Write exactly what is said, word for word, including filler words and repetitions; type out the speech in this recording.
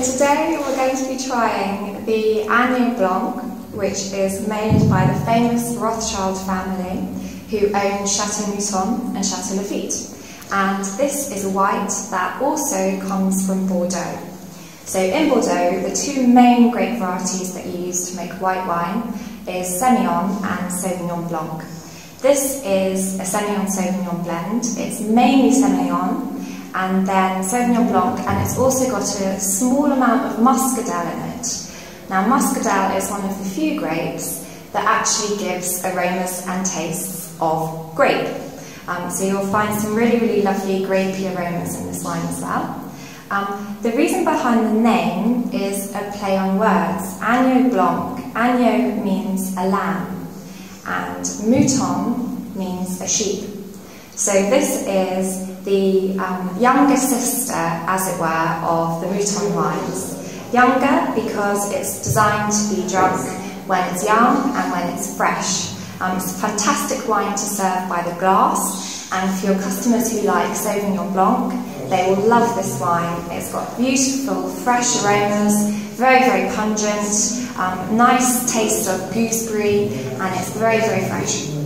today we're going to be trying the Agneau Blanc, which is made by the famous Rothschild family who own Chateau Mouton and Chateau Lafite. And this is a white that also comes from Bordeaux. So in Bordeaux, the two main grape varieties that you use to make white wine is Semillon and Sauvignon Blanc. This is a Semillon-Sauvignon blend. It's mainly Semillon and then Sauvignon Blanc, and it's also got a small amount of Muscadel in it. Now Muscadel is one of the few grapes that actually gives aromas and tastes of grape. Um, so you'll find some really, really lovely grapey aromas in this wine as well. Um, the reason behind the name is a play on words. Agneau Blanc. Agneau means a lamb, and mouton means a sheep. So this is the um, younger sister, as it were, of the mouton wines. Younger because it's designed to be drunk when it's young and when it's fresh. Um, it's a fantastic wine to serve by the glass, and for your customers who like Sauvignon Blanc, they will love this wine. It's got beautiful, fresh aromas, very, very pungent, um, nice taste of gooseberry, and it's very, very fresh.